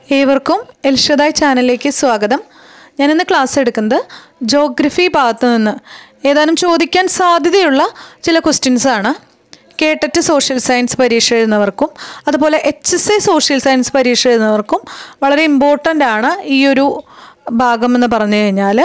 ഏവർക്കും എൽഷദായ് ചാനലിലേക്ക് സ്വാഗതം. ഞാനിന്ന് ക്ലാസ് എടുക്കുന്നത് ജോഗ്രഫി ഭാഗത്ത് നിന്ന് ഏതാനും ചോദിക്കാൻ സാധ്യതയുള്ള ചില ക്വസ്റ്റ്യൻസാണ്. കേട്ടറ്റ് സോഷ്യൽ സയൻസ് പരീക്ഷ എഴുതുന്നവർക്കും അതുപോലെ HSA സോഷ്യൽ സയൻസ് പരീക്ഷ എഴുതുന്നവർക്കും വളരെ ഇമ്പോർട്ടൻ്റ് ആണ് ഈ ഒരു ഭാഗം എന്ന് പറഞ്ഞു കഴിഞ്ഞാൽ.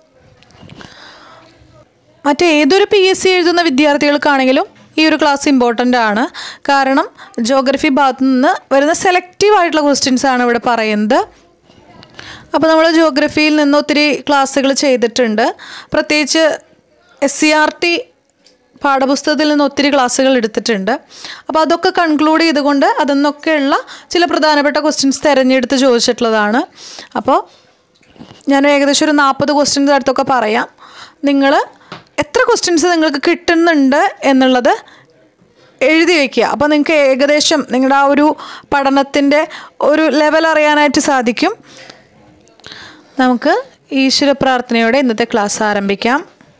മറ്റേതൊരു PSC എഴുതുന്ന വിദ്യാർത്ഥികൾക്കാണെങ്കിലും ഈ ഒരു ക്ലാസ് ഇമ്പോർട്ടൻ്റ് ആണ്. കാരണം ജോഗ്രഫി ഭാഗത്തു നിന്ന് വരുന്ന സെലക്റ്റീവ് ആയിട്ടുള്ള ക്വസ്റ്റ്യൻസ് ആണ് ഇവിടെ പറയുന്നത്. അപ്പോൾ നമ്മൾ ജോഗ്രഫിയിൽ നിന്ന് ഒത്തിരി ക്ലാസ്സുകൾ ചെയ്തിട്ടുണ്ട്. പ്രത്യേകിച്ച് SCERT പാഠപുസ്തകത്തിൽ നിന്ന് ഒത്തിരി ക്ലാസ്സുകൾ എടുത്തിട്ടുണ്ട്. അപ്പോൾ അതൊക്കെ കൺക്ലൂഡ് ചെയ്തുകൊണ്ട് അതിൽ നിന്നൊക്കെയുള്ള ചില പ്രധാനപ്പെട്ട ക്വസ്റ്റ്യൻസ് തിരഞ്ഞെടുത്ത് ചോദിച്ചിട്ടുള്ളതാണ്. അപ്പോൾ ഞാൻ ഏകദേശം ഒരു 40 ക്വസ്റ്റ്യൻസ് അടുത്തൊക്കെ പറയാം. നിങ്ങൾ എത്ര ക്വസ്റ്റ്യൻസ് നിങ്ങൾക്ക് കിട്ടുന്നുണ്ട് എന്നുള്ളത് എഴുതി വയ്ക്കുക. അപ്പോൾ നിങ്ങൾക്ക് ഏകദേശം നിങ്ങളുടെ ആ ഒരു പഠനത്തിൻ്റെ ഒരു ലെവൽ അറിയാനായിട്ട് സാധിക്കും. നമുക്ക് ഈശ്വര പ്രാർത്ഥനയോടെ ഇന്നത്തെ ക്ലാസ് ആരംഭിക്കാം.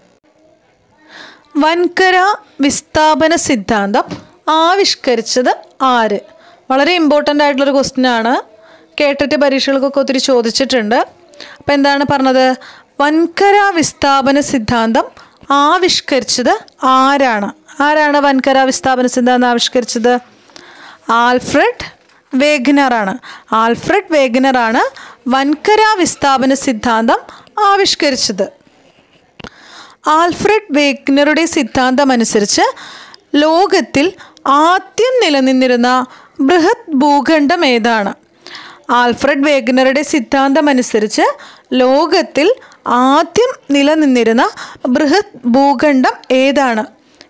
വൻകര വിസ്ഥാപന സിദ്ധാന്തം ആവിഷ്കരിച്ചത് ആര്? വളരെ ഇമ്പോർട്ടൻ്റ് ആയിട്ടുള്ളൊരു ക്വസ്റ്റ്യനാണ്. കേട്ടിട്ട് പരീക്ഷകൾക്കൊക്കെ ഒത്തിരി ചോദിച്ചിട്ടുണ്ട്. അപ്പോൾ എന്താണ് പറഞ്ഞത്? വൻകര വിസ്ഥാപന സിദ്ധാന്തം ആവിഷ്കരിച്ചത് ആരാണ്? ആരാണ് വൻകര വിസ്ഥാപന സിദ്ധാന്തം ആവിഷ്കരിച്ചത്? ആൽഫ്രഡ് വേഗ്നറാണ്. ആൽഫ്രഡ് വേഗ്നറാണ് വൻകര വിസ്ഥാപന സിദ്ധാന്തം ആവിഷ്കരിച്ചത്. ആൽഫ്രഡ് വേഗ്നറുടെ സിദ്ധാന്തം അനുസരിച്ച് ലോകത്തിൽ ആദ്യം നിലനിന്നിരുന്ന ബൃഹത് ഭൂഖണ്ഡം ഏതാണ്? ആൽഫ്രഡ് വേഗ്നറുടെ സിദ്ധാന്തം അനുസരിച്ച് ലോകത്തിൽ ആദ്യം നിലനിന്നിരുന്ന ബൃഹത് ഭൂഖണ്ഡം ഏതാണ്?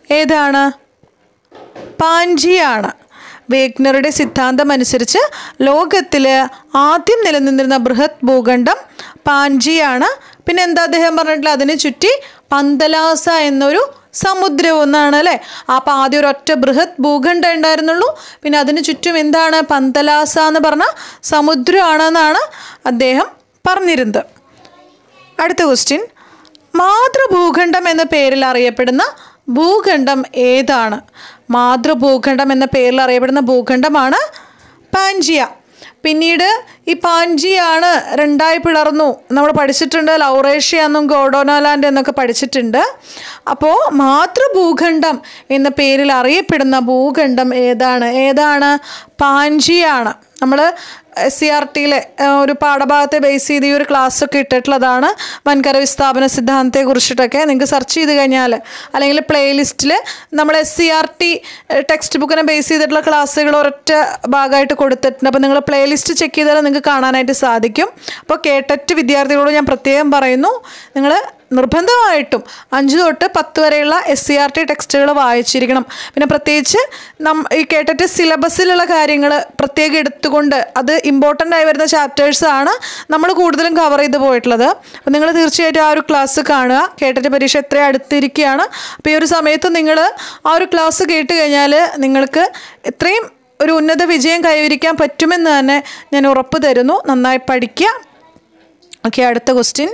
പാൻജിയാണ്. വേഗ്നറുടെ സിദ്ധാന്തം അനുസരിച്ച് ലോകത്തിൽ ആദ്യം നിലനിന്നിരുന്ന ബൃഹത് ഭൂഖണ്ഡം പാൻജിയാണ്. പിന്നെ എന്താ അദ്ദേഹം പറഞ്ഞിട്ടില്ല? അതിനെ ചുറ്റി പന്തലാസ എന്നൊരു സമുദ്രം ഒന്നാണ് അല്ലേ? അപ്പോൾ ആദ്യം ഒരൊറ്റ ബൃഹത് ഭൂഖണ്ഡം ഉണ്ടായിരുന്നുള്ളൂ. പിന്നെ അതിന് ചുറ്റും എന്താണ്? പന്തലാസ എന്ന് പറഞ്ഞ സമുദ്രമാണെന്നാണ് അദ്ദേഹം പറഞ്ഞിരുന്നത്. അടുത്ത ക്വസ്റ്റ്യൻ, മാതൃഭൂഖണ്ഡം എന്ന പേരിൽ അറിയപ്പെടുന്ന ഭൂഖണ്ഡം ഏതാണ്? മാതൃഭൂഖണ്ഡം എന്ന പേരിൽ അറിയപ്പെടുന്ന ഭൂഖണ്ഡമാണ് പാൻജിയ. പിന്നീട് ഈ പാൻജിയാണ് രണ്ടായി പിളർന്നു. നമ്മൾ പഠിച്ചിട്ടുണ്ട്, ലൗറേഷ്യ എന്നും ഗോഡോനാലാൻഡ് എന്നൊക്കെ പഠിച്ചിട്ടുണ്ട്. അപ്പോൾ മാതൃഭൂഖണ്ഡം എന്ന പേരിൽ അറിയപ്പെടുന്ന ഭൂഖണ്ഡം ഏതാണ്? പാൻജിയാണ്. നമ്മൾ SCERTയിലെ ഒരു പാഠഭാഗത്തെ ബേസ് ചെയ്ത് ഈ ഒരു ക്ലാസ്സൊക്കെ ഇട്ടിട്ടുള്ളതാണ്. വൻകര വിസ്ഥാപന സിദ്ധാന്തത്തെ കുറിച്ചിട്ടൊക്കെ നിങ്ങൾക്ക് സെർച്ച് ചെയ്ത് കഴിഞ്ഞാൽ അല്ലെങ്കിൽ പ്ലേലിസ്റ്റിൽ നമ്മൾ SCERT ടെക്സ്റ്റ് ബുക്കിനെ ബേസ് ചെയ്തിട്ടുള്ള ക്ലാസ്സുകൾ ഒരൊറ്റ ഭാഗമായിട്ട് കൊടുത്തിട്ടുണ്ട്. അപ്പോൾ നിങ്ങൾ പ്ലേലിസ്റ്റ് ചെക്ക് ചെയ്താൽ നിങ്ങൾക്ക് കാണാനായിട്ട് സാധിക്കും. അപ്പോൾ കേട്ടറ്റ് വിദ്യാർത്ഥികളോട് ഞാൻ പ്രത്യേകം പറയുന്നു, നിങ്ങൾ നിർബന്ധമായിട്ടും 5 തൊട്ട് 10 വരെയുള്ള SCERT ടെക്സ്റ്റുകൾ വായിച്ചിരിക്കണം. പിന്നെ പ്രത്യേകിച്ച് ഈ കേട്ടിട്ട് സിലബസിലുള്ള കാര്യങ്ങൾ പ്രത്യേകം എടുത്തുകൊണ്ട് അത് ഇമ്പോർട്ടൻ്റ് ആയി വരുന്ന ചാപ്റ്റേഴ്സാണ് നമ്മൾ കൂടുതലും കവർ ചെയ്ത് പോയിട്ടുള്ളത്. അപ്പോൾ നിങ്ങൾ തീർച്ചയായിട്ടും ആ ഒരു ക്ലാസ് കാണുക. കേട്ടിട്ട് പരീക്ഷ എത്രയും അടുത്തിരിക്കുകയാണ്. അപ്പോൾ ഈ ഒരു സമയത്ത് നിങ്ങൾ ആ ഒരു ക്ലാസ് കേട്ട് കഴിഞ്ഞാൽ നിങ്ങൾക്ക് എത്രയും ഒരു ഉന്നത വിജയം കൈവരിക്കാൻ പറ്റുമെന്ന് തന്നെ ഞാൻ ഉറപ്പ് തരുന്നു. നന്നായി പഠിക്കുക. ഓക്കെ, അടുത്ത ക്വസ്റ്റ്യൻ,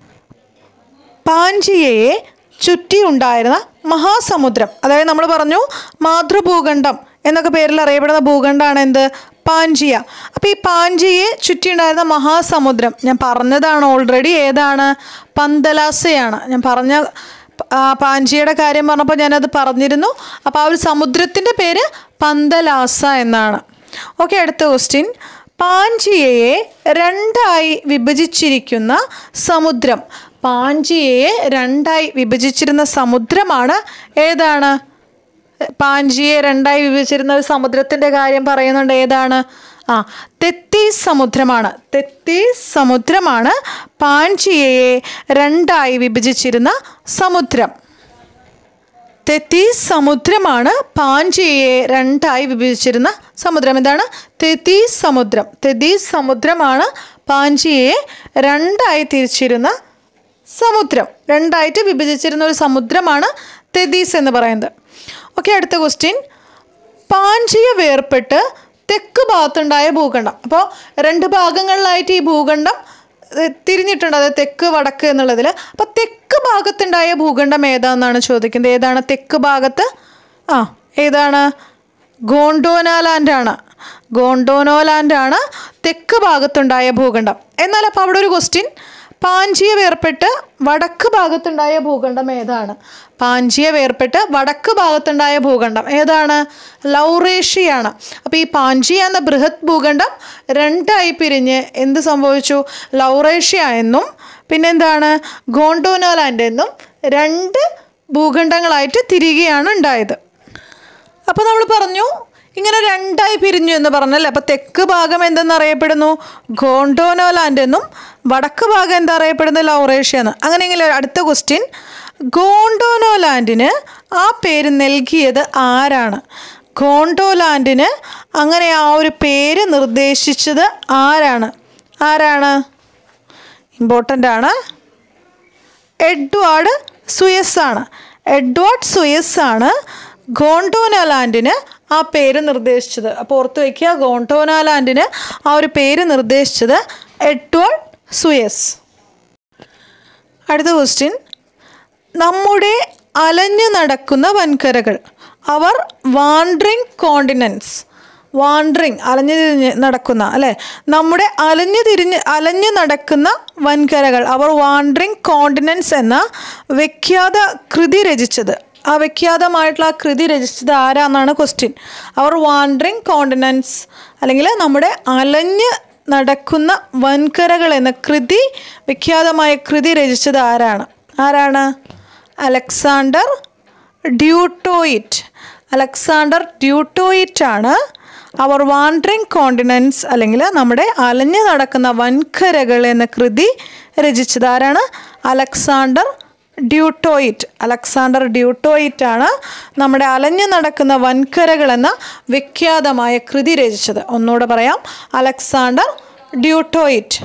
പാൻജിയയെ ചുറ്റിയുണ്ടായിരുന്ന മഹാസമുദ്രം, അതായത് നമ്മൾ പറഞ്ഞു മാതൃഭൂഖണ്ഡം എന്നൊക്കെ പേരിൽ അറിയപ്പെടുന്ന ഭൂഖണ്ഡമാണ് എന്ത്? പാൻജിയ. അപ്പോൾ ഈ പാൻജിയയെ ചുറ്റിയുണ്ടായിരുന്ന മഹാസമുദ്രം ഞാൻ പറഞ്ഞതാണ് ഓൾറെഡി. ഏതാണ്? പന്തലാസയാണ്. ഞാൻ പറഞ്ഞ പാൻജിയയുടെ കാര്യം പറഞ്ഞപ്പോൾ ഞാനത് പറഞ്ഞിരുന്നു. അപ്പോൾ ആ ഒരു സമുദ്രത്തിൻ്റെ പേര് പന്തലാസ എന്നാണ്. ഓക്കെ, അടുത്ത ക്വസ്റ്റ്യൻ, പാൻജിയയെ രണ്ടായി വിഭജിച്ചിരിക്കുന്ന സമുദ്രം. പാൻജിയയെ രണ്ടായി വിഭജിച്ചിരുന്ന സമുദ്രമാണ് ഏതാണ്? പാൻജിയെ രണ്ടായി വിഭജിച്ചിരുന്ന ഒരു സമുദ്രത്തിൻ്റെ കാര്യം പറയുന്നുണ്ട്. ഏതാണ്? തെത്തീസ് സമുദ്രമാണ്. തെത്തീസ് സമുദ്രമാണ് പാൻജിയയെ രണ്ടായി വിഭജിച്ചിരുന്ന സമുദ്രം. തെത്തീസ് സമുദ്രമാണ് പാൻജിയയെ രണ്ടായി വിഭജിച്ചിരുന്ന സമുദ്രം. എന്താണ്? തെത്തീസ് സമുദ്രം. തെത്തീസ് സമുദ്രമാണ് പാൻജിയയെ രണ്ടായി തിരിച്ചിരുന്ന സമുദ്രം. രണ്ടായിട്ട് വിഭജിച്ചിരുന്ന ഒരു സമുദ്രമാണ് തെത്തീസ് എന്ന് പറയുന്നത്. ഓക്കെ, അടുത്ത ക്വസ്റ്റ്യൻ, പാൻജിയ വേർപെട്ട് തെക്ക് ഭാഗത്തുണ്ടായ ഭൂഖണ്ഡം. അപ്പോൾ 2 ഭാഗങ്ങളിലായിട്ട് ഈ ഭൂഖണ്ഡം തിരിഞ്ഞിട്ടുണ്ട്, അതായത് തെക്ക് വടക്ക് എന്നുള്ളതിൽ. അപ്പോൾ തെക്ക് ഭാഗത്തുണ്ടായ ഭൂഖണ്ഡം ഏതാണെന്നാണ് ചോദിക്കുന്നത്. ഏതാണ് തെക്ക് ഭാഗത്ത്? ഏതാണ്? ഗോണ്ടോനാലാൻഡാണ്. ഗോണ്ടോനോലാൻഡാണ് തെക്ക് ഭാഗത്തുണ്ടായ ഭൂഖണ്ഡം. എന്നാൽ അപ്പോൾ അവിടെ ഒരു ക്വസ്റ്റ്യൻ, പാഞ്ചിയ വേർപെട്ട് വടക്ക് ഭാഗത്തുണ്ടായ ഭൂഖണ്ഡം ഏതാണ്? പാഞ്ചിയ വേർപെട്ട് വടക്ക് ഭാഗത്തുണ്ടായ ഭൂഖണ്ഡം ഏതാണ്? ലൗറേഷ്യയാണ്. അപ്പോൾ ഈ പാഞ്ചിയ എന്ന ബൃഹത് ഭൂഖണ്ഡം രണ്ടായി പിരിഞ്ഞ് എന്ത് സംഭവിച്ചു? ലൗറേഷ്യ എന്നും പിന്നെന്താണ് ഗോണ്ടോനോലാൻഡ് എന്നും രണ്ട് ഭൂഖണ്ഡങ്ങളായിട്ട് തിരികെയാണ് ഉണ്ടായത്. അപ്പോൾ നമ്മൾ പറഞ്ഞു ഇങ്ങനെ രണ്ടായി പിരിഞ്ഞു എന്ന് പറഞ്ഞല്ലേ. അപ്പോൾ തെക്ക് ഭാഗം എന്തെന്നറിയപ്പെടുന്നു? ഗോണ്ടോനോലാൻഡ് എന്നും വടക്ക് ഭാഗം എന്താ അറിയപ്പെടുന്നത്? ലൗറേഷ്യ എന്ന്. അങ്ങനെയെങ്കിൽ അടുത്ത ക്വസ്റ്റ്യൻ, ഗോണ്ടോനോലാൻഡിന് ആ പേര് നൽകിയത് ആരാണ്? ഗോണ്ടോലാൻഡിന് അങ്ങനെ ആ ഒരു പേര് നിർദ്ദേശിച്ചത് ആരാണ്? ഇമ്പോർട്ടൻ്റ് ആണ്. എഡ്വാർഡ് സുയസ് ആണ്. എഡ്വാർഡ് സുയസ് ആണ് ഗോണ്ടോനോലാൻഡിന് ആ പേര് നിർദ്ദേശിച്ചത്. അപ്പോൾ ഓർത്ത് വയ്ക്കുക, ഗോണ്ടോനോലാൻഡിന് ആ ഒരു പേര് നിർദ്ദേശിച്ചത് എഡ്വാർഡ് സുയസ്. അടുത്ത ക്വസ്റ്റ്യൻ, നമ്മുടെ അലഞ്ഞു നടക്കുന്ന വൻകരകൾ, അവർ വാണ്ടറിങ് കോണ്ടിനെൻറ്റ്സ്. വാണ്ടറിങ് അലഞ്ഞു നടക്കുന്ന അല്ലേ, നമ്മുടെ അലഞ്ഞു നടക്കുന്ന വൻകരകൾ, അവർ വാണ്ടറിങ് കോണ്ടിനെൻറ്റ്സ് എന്ന വിഖ്യാത കൃതി രചിച്ചത്. ആ വിഖ്യാതമായിട്ടുള്ള ആ കൃതി രചിച്ചത് ആരാന്നാണ് ക്വസ്റ്റ്യൻ. അവർ വാണ്ടറിങ് കോണ്ടിനെൻറ്റ്സ് അല്ലെങ്കിൽ നമ്മുടെ അലഞ്ഞ് നടക്കുന്ന വൻകരകൾ എന്ന കൃതി, വിഖ്യാതമായ കൃതി രചിച്ചത് ആരാണ്? അലക്സാണ്ടർ ഡ്യൂട്ടോയിറ്റ്. അലക്സാണ്ടർ ഡ്യൂട്ടോയിറ്റ് ആണ് അവർ വാണ്ടറിങ് കോണ്ടിനെൻറ്റ്സ് അല്ലെങ്കിൽ നമ്മുടെ അലഞ്ഞു നടക്കുന്ന വൻകരകൾ എന്ന കൃതി രചിച്ചത്. ആരാണ്? അലക്സാണ്ടർ ഡ്യൂട്ടോയിറ്റ്. അലക്സാണ്ടർ ഡ്യൂട്ടോയിറ്റ് ആണ് നമ്മുടെ അലഞ്ഞു നടക്കുന്ന വൻകരകൾ എന്ന വിഖ്യാതമായ കൃതി രചിച്ചത്. ഒന്നുകൂടെ പറയാം, അലക്സാണ്ടർ ഡ്യൂട്ടോയിറ്റ്.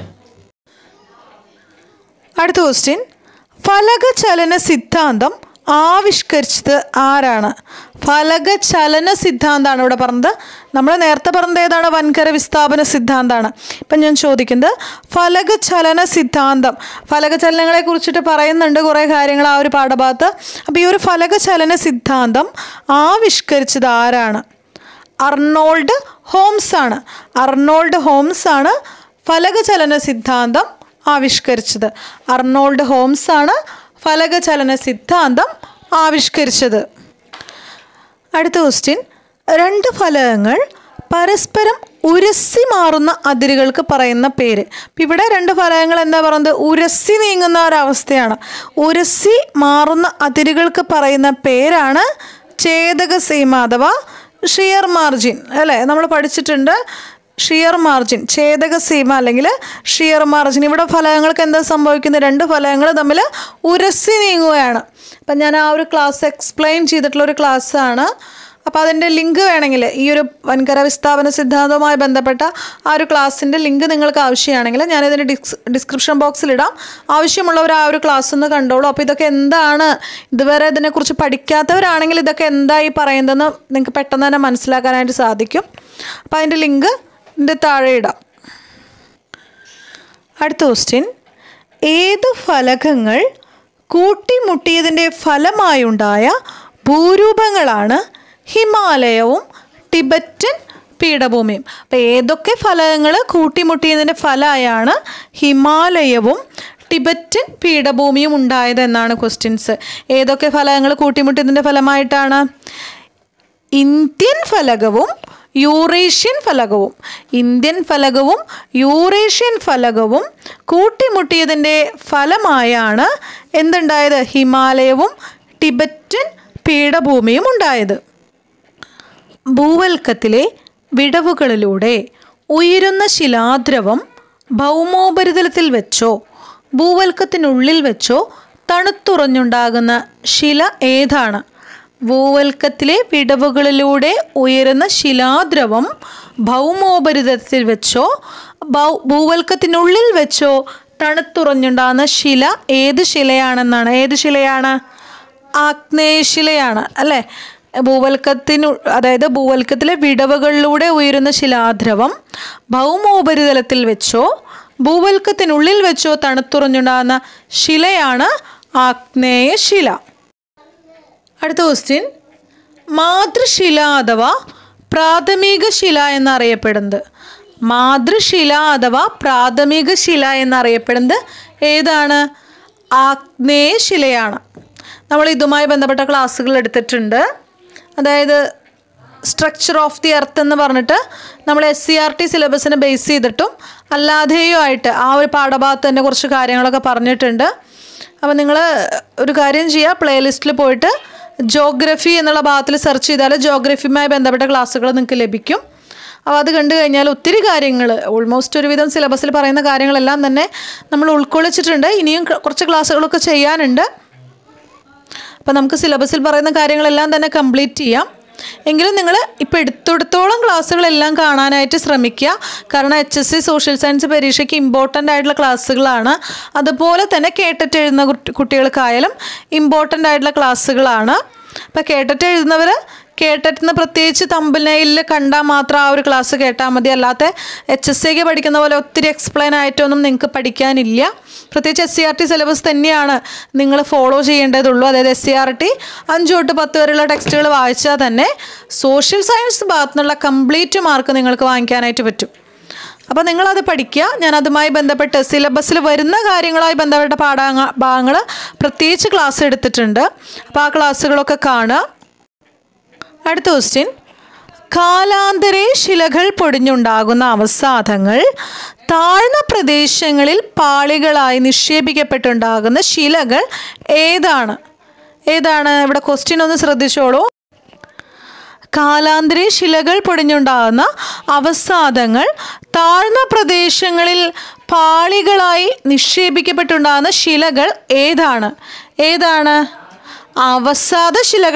അടുത്ത ക്വസ്റ്റ്യൻ, ഫലകചലന സിദ്ധാന്തം ആവിഷ്കരിച്ചത് ആരാണ്? ഫലകചലന സിദ്ധാന്തമാണ് ഇവിടെ പറഞ്ഞത്. നമ്മൾ നേരത്തെ പറഞ്ഞത് ഏതാണ്? വൻകര വിസ്ഥാപന സിദ്ധാന്തമാണ്. ഇപ്പം ഞാൻ ചോദിക്കുന്നത് ഫലകചലന സിദ്ധാന്തം, ഫലകചലനങ്ങളെ കുറിച്ചിട്ട് പറയുന്നുണ്ട് കുറേ കാര്യങ്ങൾ ആ ഒരു പാഠഭാഗത്ത്. അപ്പോൾ ഈ ഒരു ഫലകചലന സിദ്ധാന്തം ആവിഷ്കരിച്ചത് ആരാണ്? അർണോൾഡ് ഹോംസ് ആണ്. അർണോൾഡ് ഹോംസ് ആണ് ഫലകചലന സിദ്ധാന്തം ആവിഷ്കരിച്ചത്. അർണോൾഡ് ഹോംസ് ആണ് ഫലകചലന സിദ്ധാന്തം ആവിഷ്കരിച്ചത്. അടുത്ത ക്വസ്റ്റ്യൻ, രണ്ട് ഫലകങ്ങൾ പരസ്പരം ഉരസി മാറുന്ന അതിരുകൾക്ക് പറയുന്ന പേര്. ഇവിടെ രണ്ട് ഫലകങ്ങൾ എന്താ പറയുന്നത്? ഉരസി നീങ്ങുന്ന ഒരവസ്ഥയാണ്. ഉരസി മാറുന്ന അതിരുകൾക്ക് പറയുന്ന പേരാണ് ഛേദക സീമ അഥവാ ഷിയർ മാർജിൻ അല്ലേ? നമ്മൾ പഠിച്ചിട്ടുണ്ട് ഷിയർ മാർജിൻ, ഛേദക സീമ അല്ലെങ്കിൽ ഷിയർ മാർജിൻ. ഇവിടെ ഫലകങ്ങൾക്ക് എന്താ സംഭവിക്കുന്നത്? രണ്ട് ഫലകങ്ങൾ തമ്മിൽ ഉരസി നീങ്ങുകയാണ്. അപ്പം ഞാൻ ആ ഒരു ക്ലാസ് എക്സ്പ്ലെയിൻ ചെയ്തിട്ടുള്ളൊരു ക്ലാസ്സാണ്. അപ്പോൾ അതിൻ്റെ ലിങ്ക് വേണമെങ്കിൽ ഈ ഒരു വൻകര വിസ്ഥാപന സിദ്ധാന്തവുമായി ബന്ധപ്പെട്ട ആ ഒരു ക്ലാസ്സിൻ്റെ ലിങ്ക് നിങ്ങൾക്ക് ആവശ്യമാണെങ്കിൽ ഞാനിതിൻ്റെ ഡിസ്ക്രിപ്ഷൻ ബോക്സിലിടാം. ആവശ്യമുള്ളവർ ആ ഒരു ക്ലാസ് ഒന്ന് കണ്ടോളൂ. അപ്പോൾ ഇതൊക്കെ എന്താണ്, ഇതുവരെ ഇതിനെക്കുറിച്ച് പഠിക്കാത്തവരാണെങ്കിൽ ഇതൊക്കെ എന്തായി പറയുന്നതെന്ന് നിങ്ങൾക്ക് പെട്ടെന്ന് തന്നെ മനസ്സിലാക്കാനായിട്ട് സാധിക്കും. അപ്പോൾ അതിൻ്റെ ലിങ്ക് ഇതിൻ്റെ താഴെ ഇടാം. അടുത്ത ക്വസ്റ്റ്യൻ, ഏത് ഫലകങ്ങൾ കൂട്ടിമുട്ടിയതിൻ്റെ ഫലമായുണ്ടായ ഭൂരൂപങ്ങളാണ് ഹിമാലയവും ടിബറ്റൻ പീഠഭൂമിയും? അപ്പോൾ ഏതൊക്കെ ഫലകങ്ങൾ കൂട്ടിമുട്ടിയതിൻ്റെ ഫലമായാണ് ഹിമാലയവും ടിബറ്റൻ പീഠഭൂമിയും ഉണ്ടായതെന്നാണ് ക്വസ്റ്റ്യൻസ്. ഏതൊക്കെ ഫലകങ്ങൾ കൂട്ടിമുട്ടിയതിൻ്റെ ഫലമായിട്ടാണ്? ഇന്ത്യൻ ഫലകവും യൂറേഷ്യൻ ഫലകവും. ഇന്ത്യൻ ഫലകവും യൂറേഷ്യൻ ഫലകവും കൂട്ടിമുട്ടിയതിൻ്റെ ഫലമായാണ് എന്തുണ്ടായത്? ഹിമാലയവും ടിബറ്റൻ പീഠഭൂമിയും ഉണ്ടായത്. ഭൂവൽക്കത്തിലെ വിടവുകളിലൂടെ ഉയരുന്ന ശിലാദ്രവം ഭൗമോപരിതലത്തിൽ വെച്ചോ ഭൂവൽക്കത്തിനുള്ളിൽ വെച്ചോ തണുത്തുറഞ്ഞുണ്ടാകുന്ന ശില ഏതാണ്? ഭൂവൽക്കത്തിലെ വിടവുകളിലൂടെ ഉയരുന്ന ശിലാദ്രവം ഭൗമോപരിതലത്തിൽ വെച്ചോ ഭൂവൽക്കത്തിനുള്ളിൽ വെച്ചോ തണുത്തുറഞ്ഞുണ്ടാകുന്ന ശില ഏത് ശിലയാണെന്നാണ്? ഏത് ശിലയാണ്? ആഗ്നേയശിലയാണ് അല്ലേ? അതായത് ഭൂവൽക്കത്തിലെ വിടവുകളിലൂടെ ഉയരുന്ന ശിലാദ്രവം ഭൗമോപരിതലത്തിൽ വെച്ചോ ഭൂവൽക്കത്തിനുള്ളിൽ വെച്ചോ തണുത്തുറഞ്ഞുണ്ടാകുന്ന ശിലയാണ് ആഗ്നേയശില. അടുത്ത ക്വസ്റ്റ്യൻ, മാതൃശില അഥവാ പ്രാഥമിക ശില എന്നറിയപ്പെടുന്നത്. മാതൃശില അഥവാ പ്രാഥമിക ശില എന്നറിയപ്പെടുന്നത് ഏതാണ്? ആഗ്നേയശിലയാണ്. നമ്മൾ ഇതുമായി ബന്ധപ്പെട്ട ക്ലാസ്സുകൾ എടുത്തിട്ടുണ്ട്. അതായത് സ്ട്രക്ചർ ഓഫ് ദി എർത്ത് എന്ന് പറഞ്ഞിട്ട് നമ്മൾ SCERT സിലബസിനെ ബേസ് ചെയ്തിട്ടും അല്ലാതെയും ആയിട്ട് ആ ഒരു പാഠഭാഗത്ത് തന്നെ കുറച്ച് കാര്യങ്ങളൊക്കെ പറഞ്ഞിട്ടുണ്ട്. അപ്പോൾ നിങ്ങൾ ഒരു കാര്യം ചെയ്യുക, പ്ലേലിസ്റ്റിൽ പോയിട്ട് ജോഗ്രഫി എന്നുള്ള ഭാഗത്തിൽ സെർച്ച് ചെയ്താൽ ജോഗ്രഫിയുമായി ബന്ധപ്പെട്ട ക്ലാസ്സുകൾ നിങ്ങൾക്ക് ലഭിക്കും. അപ്പോൾ അത് കണ്ടു കഴിഞ്ഞാൽ ഒത്തിരി കാര്യങ്ങൾ, ഓൾമോസ്റ്റ് ഒരുവിധം സിലബസിൽ പറയുന്ന കാര്യങ്ങളെല്ലാം തന്നെ നമ്മൾ ഉൾക്കൊള്ളിച്ചിട്ടുണ്ട്. ഇനിയും കുറച്ച് ക്ലാസ്സുകളൊക്കെ ചെയ്യാനുണ്ട്. അപ്പോൾ നമുക്ക് സിലബസിൽ പറയുന്ന കാര്യങ്ങളെല്ലാം തന്നെ കംപ്ലീറ്റ് ചെയ്യാം. എങ്കിലും നിങ്ങൾ ഇപ്പോൾ എടുത്തോളം ക്ലാസ്സുകളെല്ലാം കാണാനായിട്ട് ശ്രമിക്കുക. കാരണം HSC സോഷ്യൽ സയൻസ് പരീക്ഷയ്ക്ക് ഇമ്പോർട്ടൻ്റ് ആയിട്ടുള്ള ക്ലാസ്സുകളാണ്. അതുപോലെ തന്നെ കേട്ടിട്ട് എഴുതുന്ന കുട്ടികൾക്കായാലും ഇമ്പോർട്ടൻ്റ് ആയിട്ടുള്ള ക്ലാസ്സുകളാണ്. അപ്പോൾ കേട്ടിട്ട് എഴുതുന്നവർ കേട്ടിട്ട് പ്രത്യേകിച്ച് തമ്പനെയിൽ കണ്ടാൽ മാത്രം ആ ഒരു ക്ലാസ് കേട്ടാൽ മതി. അല്ലാത്ത HSCക്ക് പഠിക്കുന്ന പോലെ ഒത്തിരി എക്സ്പ്ലെയിൻ ആയിട്ടൊന്നും നിങ്ങൾക്ക് പഠിക്കാനില്ല. പ്രത്യേകിച്ച് SCERT സിലബസ് തന്നെയാണ് നിങ്ങൾ ഫോളോ ചെയ്യേണ്ടതുള്ളൂ. അതായത് SCERT 5 തൊട്ട് 10 വരെയുള്ള ടെക്സ്റ്റുകൾ വായിച്ചാൽ തന്നെ സോഷ്യൽ സയൻസ് ഭാഗത്തു നിന്നുള്ള കംപ്ലീറ്റ് മാർക്ക് നിങ്ങൾക്ക് വാങ്ങിക്കാനായിട്ട് പറ്റും. അപ്പോൾ നിങ്ങളത് പഠിക്കുക. ഞാൻ അതുമായി ബന്ധപ്പെട്ട് സിലബസിൽ വരുന്ന കാര്യങ്ങളുമായി ബന്ധപ്പെട്ട ഭാഗങ്ങൾ പ്രത്യേകിച്ച് ക്ലാസ് എടുത്തിട്ടുണ്ട്. അപ്പോൾ ആ ക്ലാസ്സുകളൊക്കെ കാണുക. അടുത്ത ക്വസ്റ്റ്യൻ, കാലാന്തരേ ശിലകൾ പൊടിഞ്ഞുണ്ടാകുന്ന അവസാദങ്ങൾ താഴ്ന്ന പ്രദേശങ്ങളിൽ പാളികളായി നിക്ഷേപിക്കപ്പെട്ടുണ്ടാകുന്ന ശിലകൾ ഏതാണ്? ഇവിടെ ക്വസ്റ്റ്യൻ ഒന്ന് ശ്രദ്ധിച്ചോളൂ. കാലാന്തരേ ശിലകൾ പൊടിഞ്ഞുണ്ടാകുന്ന അവസാദങ്ങൾ താഴ്ന്ന പ്രദേശങ്ങളിൽ പാളികളായി നിക്ഷേപിക്കപ്പെട്ടുണ്ടാകുന്ന ശിലകൾ ഏതാണ്? അവസാദ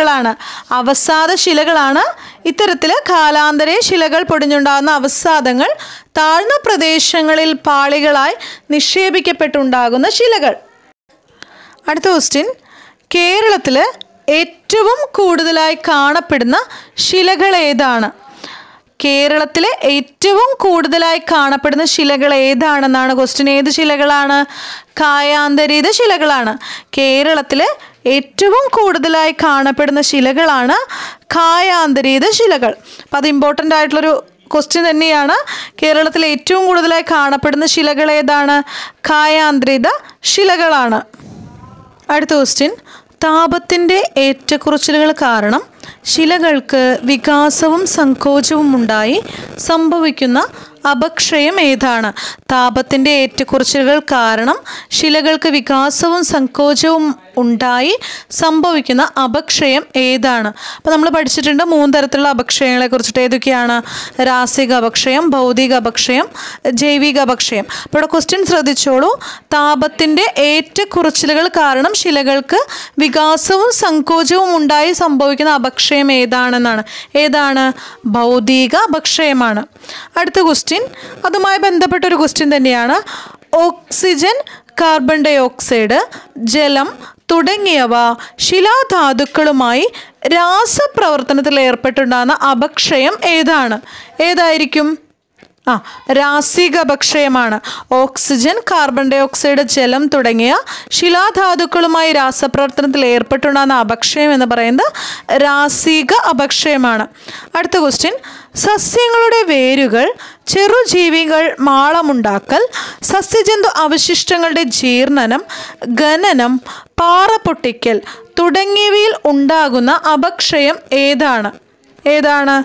ശിലകളാണ്. ഇത്തരത്തിൽ കാലാന്തരേ ശിലകൾ പൊടിഞ്ഞുണ്ടാകുന്ന അവസാദങ്ങൾ താഴ്ന്ന പ്രദേശങ്ങളിൽ പാളികളായി നിക്ഷേപിക്കപ്പെട്ടുണ്ടാകുന്ന ശിലകൾ. അടുത്ത ക്വസ്റ്റ്യൻ, കേരളത്തിൽ ഏറ്റവും കൂടുതലായി കാണപ്പെടുന്ന ശിലകൾ ഏതാണ്? കേരളത്തിലെ ഏറ്റവും കൂടുതലായി കാണപ്പെടുന്ന ശിലകൾ ഏതാണെന്നാണ് ക്വസ്റ്റ്യൻ. ഏത് ശിലകളാണ്? കായാന്തരിത ശിലകളാണ്. കേരളത്തിലെ ഏറ്റവും കൂടുതലായി കാണപ്പെടുന്ന ശിലകളാണ് കായാന്തരിത ശിലകൾ. അപ്പോൾ അത് ഇമ്പോർട്ടൻ്റ് ആയിട്ടുള്ളൊരു ക്വസ്റ്റ്യൻ തന്നെയാണ്. കേരളത്തിൽ ഏറ്റവും കൂടുതലായി കാണപ്പെടുന്ന ശിലകൾ ഏതാണ്? കായാന്തരിത ശിലകളാണ്. അടുത്ത ക്വസ്റ്റ്യൻ, താപത്തിൻ്റെ ഏറ്റക്കുറച്ചിലുകൾ കാരണം ശിലകൾക്ക് വികാസവും സങ്കോചവും ഉണ്ടായി സംഭവിക്കുന്ന അപക്ഷയം ഏതാണ്? താപത്തിൻ്റെ ഏറ്റക്കുറച്ചിലുകൾ കാരണം ശിലകൾക്ക് വികാസവും സങ്കോചവും ഉണ്ടായി സംഭവിക്കുന്ന അപക്ഷയം ഏതാണ്? അപ്പോൾ നമ്മൾ പഠിച്ചിട്ടുണ്ട് 3 തരത്തിലുള്ള അപക്ഷയങ്ങളെ കുറിച്ചിട്ട്. ഏതൊക്കെയാണ്? രാസിക അപക്ഷയം, ഭൗതിക അപക്ഷയം, ജൈവിക അപക്ഷയം. അപ്പോൾ ഇവിടെ ക്വസ്റ്റ്യൻ ശ്രദ്ധിച്ചോളൂ. താപത്തിൻ്റെ ഏറ്റക്കുറച്ചിലുകൾ കാരണം ശിലകൾക്ക് വികാസവും സങ്കോചവും ഉണ്ടായി സംഭവിക്കുന്ന അപക്ഷയം ഏതാണെന്നാണ്. ഏതാണ്? ഭൗതിക അപക്ഷയമാണ്. അടുത്ത ക്വസ്റ്റ്യൻ അതുമായി ബന്ധപ്പെട്ടൊരു ക്വസ്റ്റ്യൻ തന്നെയാണ്. ഓക്സിജൻ, കാർബൺ ഡൈ ഓക്സൈഡ്, ജലം തുടങ്ങിയവ ശിലാധാതുക്കളുമായി രാസപ്രവർത്തനത്തിൽ ഏർപ്പെട്ടുണ്ടാകുന്ന അപക്ഷയം ഏതായിരിക്കും? രാസിക അപക്ഷയമാണ്. ഓക്സിജൻ, കാർബൺ ഡൈ ഓക്സൈഡ്, ജലം തുടങ്ങിയ ശിലാധാതുക്കളുമായി രാസപ്രവർത്തനത്തിൽ ഏർപ്പെട്ടുണ്ടാകുന്ന അപക്ഷയം എന്ന് പറയുന്നത് രാസിക അപക്ഷയമാണ്. അടുത്ത ക്വസ്റ്റ്യൻ, സസ്യങ്ങളുടെ വേരുകൾ, ചെറുജീവികൾ മാളമുണ്ടാക്കൽ, സസ്യജന്തു അവശിഷ്ടങ്ങളുടെ ജീർണനം, ഖനനം, പാറ പൊട്ടിക്കൽ തുടങ്ങിയവയിൽ ഉണ്ടാകുന്ന അപക്ഷയം ഏതാണ്?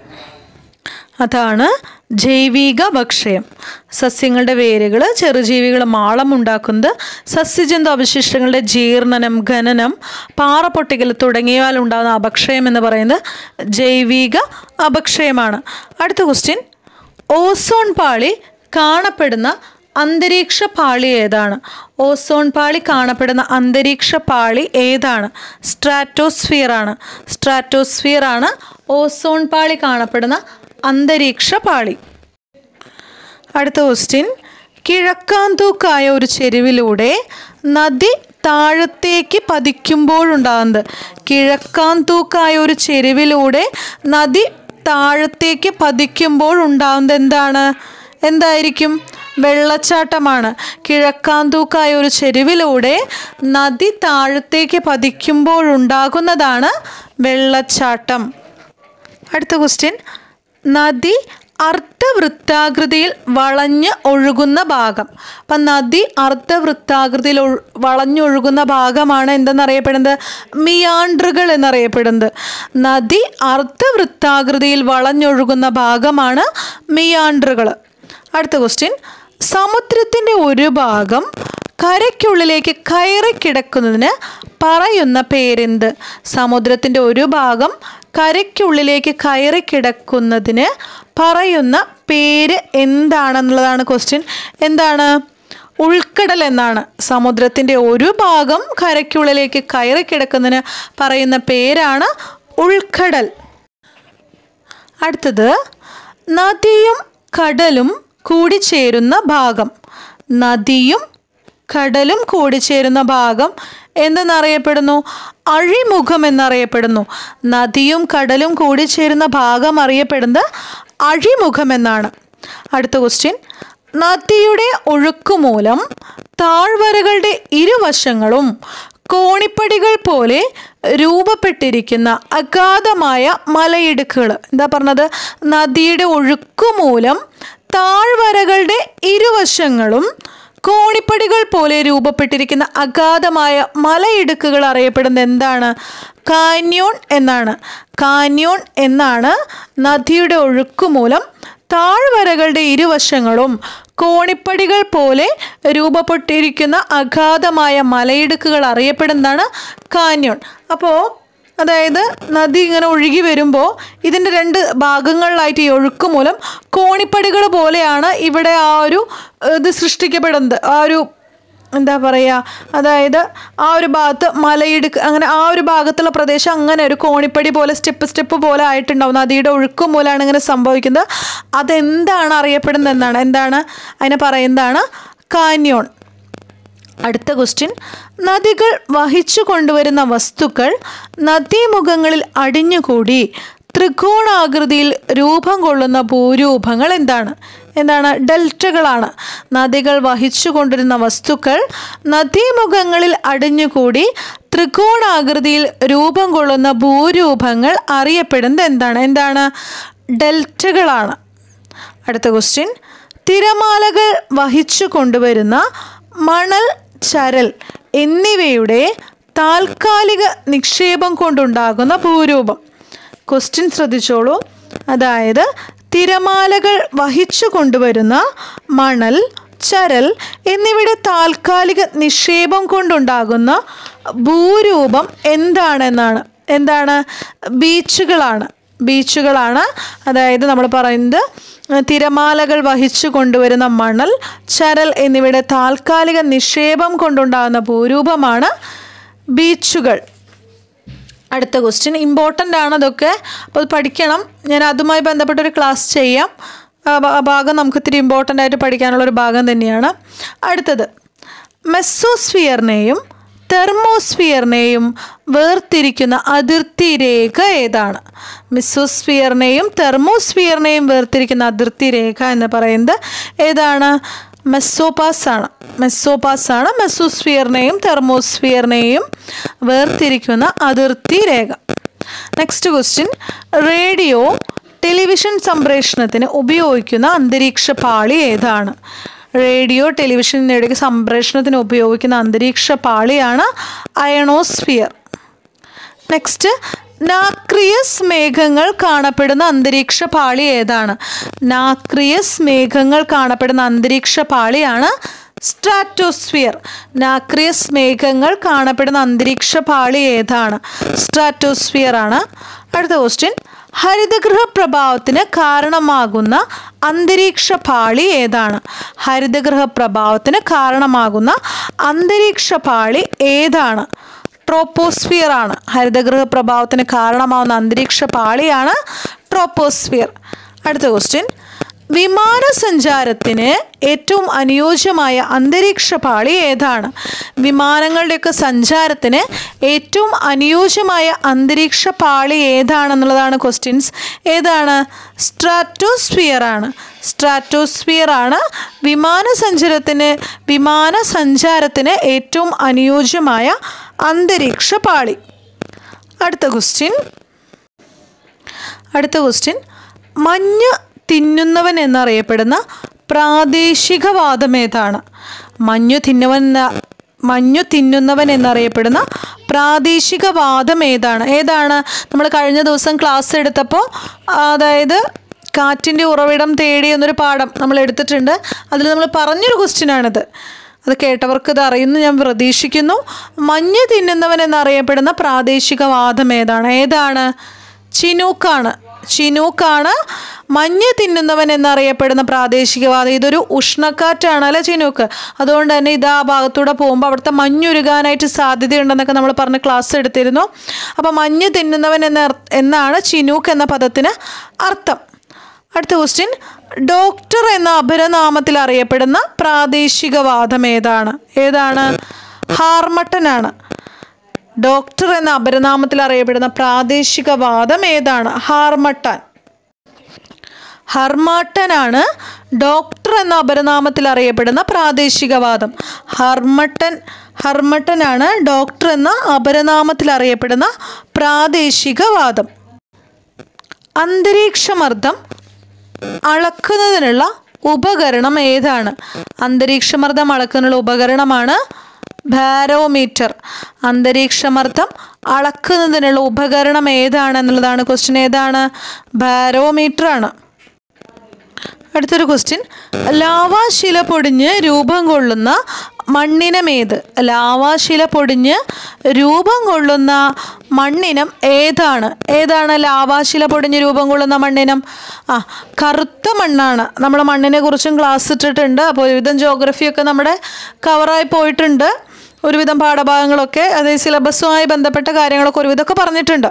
അതാണ് ജൈവിക അപക്ഷയം. സസ്യങ്ങളുടെ വേരുകൾ, ചെറുജീവികൾ മാളമുണ്ടാക്കുന്നത്, സസ്യജന്തു അവശിഷ്ടങ്ങളുടെ ജീർണനം, ഖനനം, പാറ പൊട്ടിക്കൽ തുടങ്ങിയവയിൽ ഉണ്ടാകുന്ന അപക്ഷയം എന്ന് പറയുന്നത് ജൈവിക അപക്ഷയമാണ്. അടുത്ത ക്വസ്റ്റ്യൻ, ഓസോൺ പാളി കാണപ്പെടുന്ന അന്തരീക്ഷ പാളി ഏതാണ്? ഓസോൺ പാളി കാണപ്പെടുന്ന അന്തരീക്ഷ പാളി ഏതാണ്? സ്ട്രാറ്റോസ്ഫിയർ ആണ് ഓസോൺ പാളി കാണപ്പെടുന്ന അന്തരീക്ഷ പാളി. അടുത്ത ക്വസ്റ്റ്യൻ, കിഴക്കാന്തൂക്കായ ഒരു ചെരുവിലൂടെ നദി താഴത്തേക്ക് പതിക്കുമ്പോഴുണ്ടാകുന്നത്. കിഴക്കാന്തൂക്കായ ഒരു ചെരുവിലൂടെ നദി താഴത്തേക്ക് പതിക്കുമ്പോഴുണ്ടാകുന്നത് എന്തായിരിക്കും? വെള്ളച്ചാട്ടമാണ്. കിഴക്കാന്തൂക്കായ ഒരു ചെരുവിലൂടെ നദി താഴത്തേക്ക് പതിക്കുമ്പോഴുണ്ടാകുന്നതാണ് വെള്ളച്ചാട്ടം. അടുത്ത ക്വസ്റ്റ്യൻ, നദി അർദ്ധവൃത്താകൃതിയിൽ വളഞ്ഞ് ഒഴുകുന്ന ഭാഗം. അപ്പം നദി അർദ്ധവൃത്താകൃതിയിൽ വളഞ്ഞൊഴുകുന്ന ഭാഗമാണ് എന്തെന്നറിയപ്പെടുന്നത്? മിയാൻഡറുകൾ എന്നറിയപ്പെടുന്നത്. നദി അർദ്ധവൃത്താകൃതിയിൽ വളഞ്ഞൊഴുകുന്ന ഭാഗമാണ് മിയാൻഡറുകൾ. അടുത്ത ക്വസ്റ്റ്യൻ, സമുദ്രത്തിൻ്റെ ഒരു ഭാഗം കരയ്ക്കുള്ളിലേക്ക് കയറി കിടക്കുന്നതിന് പറയുന്ന പേരെന്ത്? സമുദ്രത്തിൻ്റെ ഒരു ഭാഗം കരയ്ക്കുള്ളിലേക്ക് കയറി കിടക്കുന്നതിന് പറയുന്ന പേര് എന്താണെന്നുള്ളതാണ് ക്വസ്റ്റ്യൻ. എന്താണ്? ഉൾക്കടൽ എന്നാണ്. സമുദ്രത്തിൻ്റെ ഒരു ഭാഗം കരയ്ക്കുള്ളിലേക്ക് കയറി കിടക്കുന്നതിന് പറയുന്ന പേരാണ് ഉൾക്കടൽ. അടുത്തത്, നദിയും കടലും കൂടിച്ചേരുന്ന ഭാഗം. നദിയും കടലും കൂടിച്ചേരുന്ന ഭാഗം എന്തെന്നറിയപ്പെടുന്നു? അഴിമുഖം എന്നറിയപ്പെടുന്നു. നദിയും കടലും കൂടിച്ചേരുന്ന ഭാഗം അറിയപ്പെടുന്നത് അഴിമുഖം എന്നാണ്. അടുത്ത ക്വസ്റ്റ്യൻ, നദിയുടെ ഒഴുക്കുമൂലം താഴ്വരകളുടെ ഇരുവശങ്ങളും കോണിപ്പടികൾ പോലെ രൂപപ്പെട്ടിരിക്കുന്ന അഗാധമായ മലയിടുക്കുകൾ. എന്താ പറഞ്ഞത്? നദിയുടെ ഒഴുക്കുമൂലം താഴ്വരകളുടെ ഇരുവശങ്ങളും കോണിപ്പടികൾ പോലെ രൂപപ്പെട്ടിരിക്കുന്ന അഗാധമായ മലയിടുക്കുകൾ അറിയപ്പെടുന്നത് എന്താണ്? കാന്യോൺ എന്നാണ്. കാന്യോൺ എന്നാണ് നദിയുടെ ഒഴുക്കുമൂലം താഴ്വരകളുടെ ഇരുവശങ്ങളും കോണിപ്പടികൾ പോലെ രൂപപ്പെട്ടിരിക്കുന്ന അഗാധമായ മലയിടുക്കുകൾ അറിയപ്പെടുന്നതാണ് കാന്യോൺ. അപ്പോൾ അതായത് നദി ഇങ്ങനെ ഒഴുകി വരുമ്പോൾ ഇതിൻ്റെ രണ്ട് ഭാഗങ്ങളിലായിട്ട് ഈ ഒഴുക്ക് മൂലം കോണിപ്പടികൾ പോലെയാണ് ഇവിടെ ആ ഒരു ഇത് സൃഷ്ടിക്കപ്പെടുന്നത്. ആ ഒരു എന്താ പറയുക, അതായത് ആ ഒരു ഭാഗത്ത് മലയിടുക്ക്, അങ്ങനെ ആ ഒരു ഭാഗത്തുള്ള പ്രദേശം അങ്ങനെ ഒരു കോണിപ്പടി പോലെ സ്റ്റെപ്പ് പോലെ ആയിട്ടുണ്ടാവും. നദിയുടെ ഒഴുക്ക് മൂലമാണ് ഇങ്ങനെ സംഭവിക്കുന്നത്. അതെന്താണ് അറിയപ്പെടുന്നത് എന്നാണ്? എന്താണ് അതിനെ പറയുന്നതാണ്? കാന്യോൺ. അടുത്ത ക്വസ്റ്റ്യൻ, നദികൾ വഹിച്ചു കൊണ്ടുവരുന്ന വസ്തുക്കൾ നദീമുഖങ്ങളിൽ അടിഞ്ഞുകൂടി ത്രികോണാകൃതിയിൽ രൂപം കൊള്ളുന്ന ഭൂരൂപങ്ങൾ എന്താണ്? ഡെൽറ്റകളാണ്. നദികൾ വഹിച്ചു കൊണ്ടുവരുന്ന വസ്തുക്കൾ നദീമുഖങ്ങളിൽ അടിഞ്ഞുകൂടി ത്രികോണാകൃതിയിൽ രൂപം കൊള്ളുന്ന ഭൂരൂപങ്ങൾ അറിയപ്പെടുന്നത് എന്താണ്? ഡെൽറ്റകളാണ്. അടുത്ത ക്വസ്റ്റ്യൻ, തിരമാലകൾ വഹിച്ചു കൊണ്ടുവരുന്ന മണൽ, ചരൽ എന്നിവയുടെ താൽക്കാലിക നിക്ഷേപം കൊണ്ടുണ്ടാകുന്ന ഭൂരൂപം. ക്വസ്റ്റ്യൻ ശ്രദ്ധിച്ചോളൂ. അതായത് തിരമാലകൾ വഹിച്ചു കൊണ്ടുവരുന്ന മണൽ, ചരൽ എന്നിവയുടെ താൽക്കാലിക നിക്ഷേപം കൊണ്ടുണ്ടാകുന്ന ഭൂരൂപം എന്താണ്? ബീച്ചുകളാണ്. അതായത് നമ്മൾ പറയുന്നത് തിരമാലകൾ വഹിച്ചു കൊണ്ടുവരുന്ന മണൽ, ചരൽ എന്നിവയുടെ താൽക്കാലിക നിക്ഷേപം കൊണ്ടുണ്ടാകുന്ന ഭൂരൂപമാണ് ബീച്ചുകൾ. അടുത്ത ക്വസ്റ്റ്യൻ ഇമ്പോർട്ടൻ്റ് ആണ് അതൊക്കെ, അപ്പോൾ അത് പഠിക്കണം. ഞാൻ അതുമായി ബന്ധപ്പെട്ടൊരു ക്ലാസ് ചെയ്യാം. ആ ഭാഗം നമുക്ക് ഇത്തിരി ഇമ്പോർട്ടൻ്റ് ആയിട്ട് പഠിക്കാനുള്ളൊരു ഭാഗം തന്നെയാണ്. അടുത്തത്, മെസോസ്ഫിയറിനെയും തെർമോസ്ഫിയറിനെയും വേർതിരിക്കുന്ന അതിർത്തി രേഖ ഏതാണ്? മെസോസ്ഫിയറിനെയും തെർമോസ്ഫിയറിനെയും വേർതിരിക്കുന്ന അതിർത്തി രേഖ എന്ന് പറയുന്നത് ഏതാണ്? മെസോപാസ് ആണ്. മെസോസ്ഫിയറിനെയും തെർമോസ്ഫിയറിനെയും വേർതിരിക്കുന്ന അതിർത്തി രേഖ. നെക്സ്റ്റ് ക്വസ്റ്റ്യൻ, റേഡിയോ ടെലിവിഷൻ സംപ്രേഷണത്തിന് ഉപയോഗിക്കുന്ന അന്തരീക്ഷ പാളി ഏതാണ്? റേഡിയോ ടെലിവിഷൻ എന്നിവയുടെ സംപ്രേഷണത്തിന് ഉപയോഗിക്കുന്ന അന്തരീക്ഷ പാളിയാണ് അയണോസ്ഫിയർ. നെക്സ്റ്റ്, നാക്രിയസ് മേഘങ്ങൾ കാണപ്പെടുന്ന അന്തരീക്ഷ പാളി ഏതാണ്? നാക്രിയസ് മേഘങ്ങൾ കാണപ്പെടുന്ന അന്തരീക്ഷ പാളിയാണ് സ്ട്രാറ്റോസ്ഫിയർ. നാക്രിയസ് മേഘങ്ങൾ കാണപ്പെടുന്ന അന്തരീക്ഷ പാളി ഏതാണ്? സ്ട്രാറ്റോസ്ഫിയർ ആണ്. അടുത്ത ക്വസ്റ്റ്യൻ, ഹരിതഗൃഹ പ്രഭാവത്തിന് കാരണമാകുന്ന അന്തരീക്ഷ പാളി ഏതാണ്? ഹരിതഗൃഹ പ്രഭാവത്തിന് കാരണമാകുന്ന അന്തരീക്ഷ പാളി ഏതാണ്? ട്രോപ്പോസ്ഫിയർ ആണ്. ഹരിതഗൃഹ പ്രഭാവത്തിന് കാരണമാകുന്ന അന്തരീക്ഷ പാളിയാണ് ട്രോപ്പോസ്ഫിയർ. അടുത്ത ക്വസ്റ്റ്യൻ, വിമാനസഞ്ചാരത്തിന് ഏറ്റവും അനുയോജ്യമായ അന്തരീക്ഷ പാളി ഏതാണ്? വിമാനങ്ങളുടെയൊക്കെ സഞ്ചാരത്തിന് ഏറ്റവും അനുയോജ്യമായ അന്തരീക്ഷ പാളി ഏതാണെന്നുള്ളതാണ് ക്വസ്റ്റ്യൻസ്. ഏതാണ്? സ്ട്രാറ്റോസ്ഫിയർ ആണ് വിമാനസഞ്ചാരത്തിന് ഏറ്റവും അനുയോജ്യമായ അന്തരീക്ഷ പാളി. അടുത്ത ക്വസ്റ്റ്യൻ, മഞ്ഞ് തിന്നുന്നവൻ എന്നറിയപ്പെടുന്ന പ്രാദേശികവാദം ഏതാണ്? മഞ്ഞു തിന്നുന്നവൻ എന്നറിയപ്പെടുന്ന പ്രാദേശികവാദം ഏതാണ്? നമ്മൾ കഴിഞ്ഞ ദിവസം ക്ലാസ് എടുത്തപ്പോൾ അതായത് കാറ്റിൻ്റെ ഉറവിടം തേടി എന്നൊരു പാഠം നമ്മൾ എടുത്തിട്ടുണ്ട്. അതിൽ നമ്മൾ പറഞ്ഞൊരു ക്വസ്റ്റ്യനാണിത്. അത് കേട്ടവർക്ക് ഇത് അറിയുന്നു ഞാൻ പ്രതീക്ഷിക്കുന്നു. മഞ്ഞ് തിന്നുന്നവൻ എന്നറിയപ്പെടുന്ന പ്രാദേശികവാദം ഏതാണ്? ചിനൂക്കാണ് മഞ്ഞ് തിന്നുന്നവൻ എന്നറിയപ്പെടുന്ന പ്രാദേശികവാദം. ഇതൊരു ഉഷ്ണക്കാറ്റാണ് അല്ലെ ചിനൂക്ക്. അതുകൊണ്ട് തന്നെ ഇത് ആ ഭാഗത്തൂടെ പോകുമ്പോൾ അവിടുത്തെ മഞ്ഞുരുകാനായിട്ട് സാധ്യതയുണ്ടെന്നൊക്കെ നമ്മൾ പറഞ്ഞ് ക്ലാസ് എടുത്തിരുന്നു. അപ്പോൾ മഞ്ഞ് തിന്നുന്നവൻ എന്നാണ് ചിനൂക്ക് എന്ന പദത്തിന് അർത്ഥം. അടുത്ത ക്വസ്റ്റ്യൻ, ഡോക്ടർ എന്ന അപരനാമത്തിൽ അറിയപ്പെടുന്ന പ്രാദേശികവാദം ഏതാണ്? ഹാർമട്ടനാണ്. ഡോക്ടർ എന്ന അപരനാമത്തിൽ അറിയപ്പെടുന്ന പ്രാദേശികവാദം ഏതാണ്? ഹർമട്ടനാണ് ഡോക്ടർ എന്ന അപരനാമത്തിൽ അറിയപ്പെടുന്ന പ്രാദേശികവാദം. ഹർമട്ടനാണ് ഡോക്ടർ എന്ന അപരനാമത്തിൽ അറിയപ്പെടുന്ന പ്രാദേശികവാദം. അന്തരീക്ഷമർദ്ദം അളക്കുന്നതിനുള്ള ഉപകരണം ഏതാണ്? അന്തരീക്ഷമർദ്ദം അളക്കുന്നതിനുള്ള ഉപകരണമാണ് ബാരോമീറ്റർ. അന്തരീക്ഷമർദ്ദം അളക്കുന്നതിനുള്ള ഉപകരണം ഏതാണെന്നുള്ളതാണ് ക്വസ്റ്റ്യൻ. ഏതാണ്? ബാരോമീറ്റർ ആണ്. അടുത്തൊരു ക്വസ്റ്റ്യൻ, ലാവാശില പൊടിഞ്ഞ് രൂപം കൊള്ളുന്ന മണ്ണിനമേത്? ലാവാശില പൊടിഞ്ഞ് രൂപം കൊള്ളുന്ന മണ്ണിനം ഏതാണ് ലാവാശില പൊടിഞ്ഞ് രൂപം കൊള്ളുന്ന മണ്ണിനം? കറുത്ത മണ്ണാണ്. നമ്മൾ മണ്ണിനെ കുറിച്ചും ക്ലാസ് ഇട്ടിട്ടുണ്ട്. അപ്പോൾ ഒരുവിധം ജോഗ്രഫിയൊക്കെ നമ്മുടെ കവറായി പോയിട്ടുണ്ട്. ഒരുവിധം പാഠഭാഗങ്ങളൊക്കെ അതായത് സിലബസുമായി ബന്ധപ്പെട്ട കാര്യങ്ങളൊക്കെ ഒരുവിധമൊക്കെ പറഞ്ഞിട്ടുണ്ട്.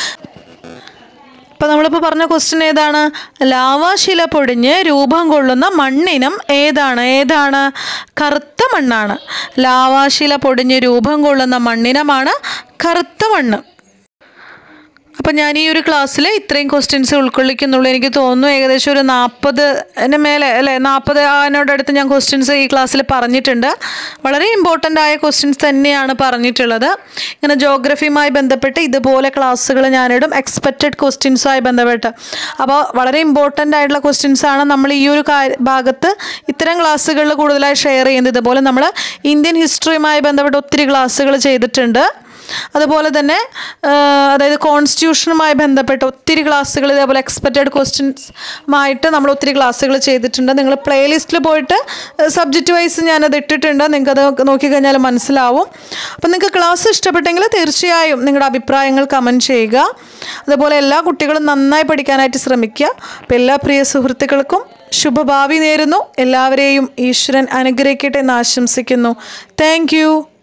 അപ്പോൾ നമ്മളിപ്പോൾ പറഞ്ഞ ക്വസ്റ്റ്യൻ ഏതാണ്? ലാവാശില പൊടിഞ്ഞ് രൂപം കൊള്ളുന്ന മണ്ണിനം ഏതാണ്? കറുത്ത മണ്ണാണ്. ലാവാശില പൊടിഞ്ഞ് രൂപം കൊള്ളുന്ന മണ്ണിനമാണ് കറുത്ത മണ്ണ്. അപ്പം ഞാൻ ഈ ഒരു ക്ലാസ്സിൽ ഇത്രയും ക്വസ്റ്റ്യൻസ് ഉൾക്കൊള്ളിക്കുന്നുള്ളൂ. എനിക്ക് തോന്നുന്നു ഏകദേശം ഒരു 40 മേലെ അല്ലേ 40 അതിനോടടുത്ത് ഞാൻ ക്വസ്റ്റ്യൻസ് ഈ ക്ലാസ്സിൽ പറഞ്ഞിട്ടുണ്ട്. വളരെ ഇമ്പോർട്ടൻ്റ് ആയ ക്വസ്റ്റ്യൻസ് തന്നെയാണ് പറഞ്ഞിട്ടുള്ളത്. ഇങ്ങനെ ജോഗ്രഫിയുമായി ബന്ധപ്പെട്ട് ഇതുപോലെ ക്ലാസ്സുകൾ ഞാനിടും, എക്സ്പെക്റ്റഡ് ക്വസ്റ്റ്യൻസുമായി ബന്ധപ്പെട്ട്. അപ്പോൾ വളരെ ഇമ്പോർട്ടൻ്റ് ആയിട്ടുള്ള ക്വസ്റ്റ്യൻസാണ് നമ്മൾ ഈ ഒരു ഭാഗത്ത് ഇത്തരം ക്ലാസ്സുകളിൽ കൂടുതലായി ഷെയർ ചെയ്യുന്നത്. ഇതുപോലെ നമ്മൾ ഇന്ത്യൻ ഹിസ്റ്ററിയുമായി ബന്ധപ്പെട്ട് ഒത്തിരി ക്ലാസ്സുകൾ ചെയ്തിട്ടുണ്ട്. അതുപോലെ തന്നെ അതായത് കോൺസ്റ്റിറ്റ്യൂഷനുമായി ബന്ധപ്പെട്ട് ഒത്തിരി ക്ലാസ്സുകൾ ഇതേപോലെ എക്സ്പെക്റ്റഡ് ക്വസ്റ്റ്യൻസുമായിട്ട് നമ്മൾ ഒത്തിരി ക്ലാസ്സുകൾ ചെയ്തിട്ടുണ്ട്. നിങ്ങൾ പ്ലേലിസ്റ്റിൽ പോയിട്ട് സബ്ജക്റ്റ് വൈസ് ഞാനത് ഇട്ടിട്ടുണ്ട്. നിങ്ങൾക്കത് നോക്കിക്കഴിഞ്ഞാൽ മനസ്സിലാവും. അപ്പം നിങ്ങൾക്ക് ക്ലാസ് ഇഷ്ടപ്പെട്ടെങ്കിൽ തീർച്ചയായും നിങ്ങളുടെ അഭിപ്രായങ്ങൾ കമൻറ്റ് ചെയ്യുക. അതുപോലെ എല്ലാ കുട്ടികളും നന്നായി പഠിക്കാനായിട്ട് ശ്രമിക്കുക. അപ്പോൾ എല്ലാ പ്രിയ സുഹൃത്തുക്കൾക്കും ശുഭഭാവി നേരുന്നു. എല്ലാവരെയും ഈശ്വരൻ അനുഗ്രഹിക്കട്ടെ എന്ന് ആശംസിക്കുന്നു. താങ്ക്